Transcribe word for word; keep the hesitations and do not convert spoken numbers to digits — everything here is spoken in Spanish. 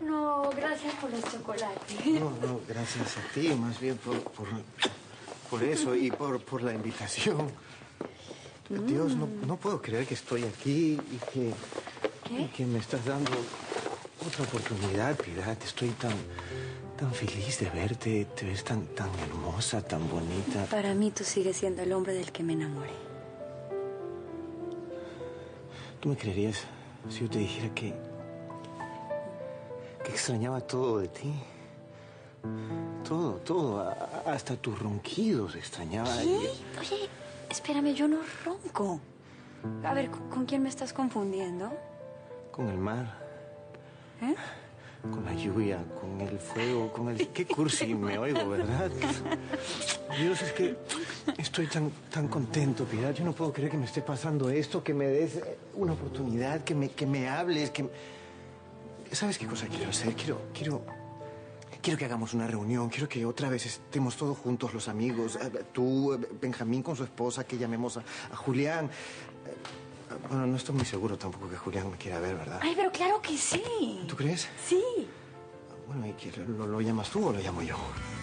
No, gracias por los chocolates. No, no, gracias a ti, más bien por, por, por eso y por, por la invitación. Mm. Dios, no, no puedo creer que estoy aquí y que, y que me estás dando otra oportunidad, Piedad. Estoy tan, tan feliz de verte. Te ves tan, tan hermosa, tan bonita. Para mí tú sigues siendo el hombre del que me enamoré. ¿Tú me creerías si yo te dijera que... que extrañaba todo de ti? Todo, todo. A, hasta tus ronquidos extrañaba. ¿Qué? Oye, espérame, yo no ronco. A ver, ¿con, ¿con quién me estás confundiendo? Con el mar. ¿Eh? Con la lluvia, con el fuego, con el... Qué cursi me oigo, ¿verdad? Dios, es que estoy tan, tan contento, Piedad. Yo no puedo creer que me esté pasando esto, que me des una oportunidad, que me, que me hables, que... ¿Sabes qué cosa quiero hacer? Quiero, quiero... Quiero que hagamos una reunión. Quiero que otra vez estemos todos juntos, los amigos. Tú, Benjamín con su esposa, que llamemos a, a Julián. Bueno, no estoy muy seguro tampoco que Julián me quiera ver, ¿verdad? Ay, pero claro que sí. ¿Tú crees? Sí. Bueno, ¿y qué, lo, lo llamas tú o lo llamo yo?